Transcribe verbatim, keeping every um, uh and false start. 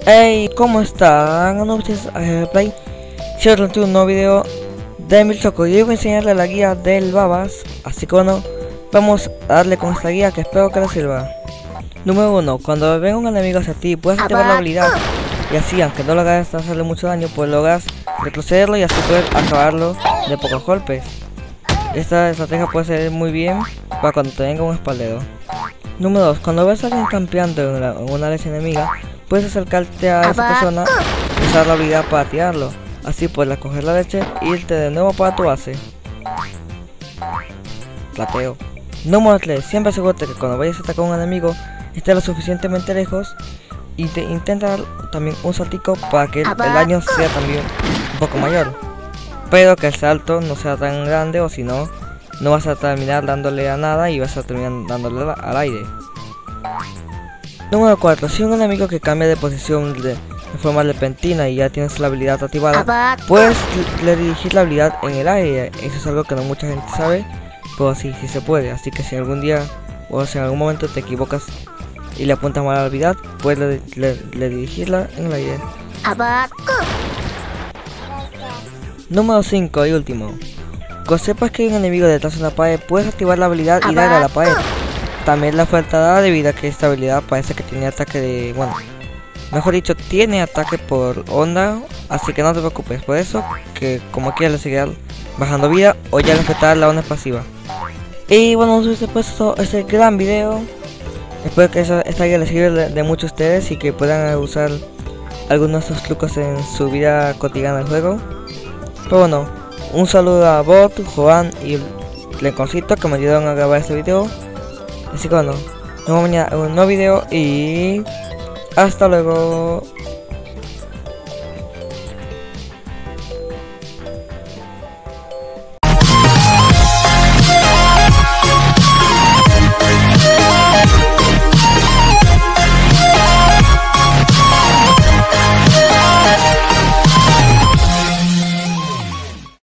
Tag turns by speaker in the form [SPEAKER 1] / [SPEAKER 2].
[SPEAKER 1] Hey, ¿cómo están? Ustedes a Play. Si os un nuevo video de Emil Choco. Y hoy voy a enseñarle la guía del Babas. Así que bueno, vamos a darle con esta guía que espero que les sirva. Número uno. Cuando venga un enemigo hacia ti, puedes activar la habilidad. Y así, aunque no lo hagas hacerle mucho daño, pues logras retrocederlo y así puedes acabarlo de pocos golpes. Esta estrategia puede ser muy bien para cuando te venga un espaldero. Número dos. Cuando ves a alguien campeando en una, en una área enemiga, puedes acercarte a esa persona y usar la habilidad para tirarlo. Así puedes coger la leche e irte de nuevo para tu base. Plateo. Número tres. Siempre asegúrate que cuando vayas a atacar a un enemigo esté lo suficientemente lejos y te intenta también un saltico para que el, el daño sea también un poco mayor. Pero que el salto no sea tan grande, o si no, no vas a terminar dándole a nada y vas a terminar dándole al aire. Número cuatro. Si un enemigo que cambia de posición de, de forma repentina y ya tienes la habilidad activada, puedes redirigir la habilidad en el aire. Eso es algo que no mucha gente sabe, pero sí, sí se puede. Así que si algún día o si en algún momento te equivocas y le apuntas mal a la habilidad, puedes redirigirla en el aire. Número cinco y último. Cuando sepas que hay un enemigo detrás de una pared, puedes activar la habilidad y darle a la pared. También la faltará debido a que esta habilidad parece que tiene ataque de... bueno, mejor dicho, tiene ataque por onda, así que no te preocupes por eso, que como quieras le seguirá bajando vida o ya le afectará la onda pasiva. Y bueno, después de todo este gran video, espero que esa, esta guía les sirva de, de mucho a ustedes y que puedan usar algunos de estos trucos en su vida cotidiana del juego. Pero bueno, un saludo a Bot, Joan y Lenconcito que me ayudaron a grabar este video. Así que bueno, nos vemos mañana en un nuevo video y hasta luego.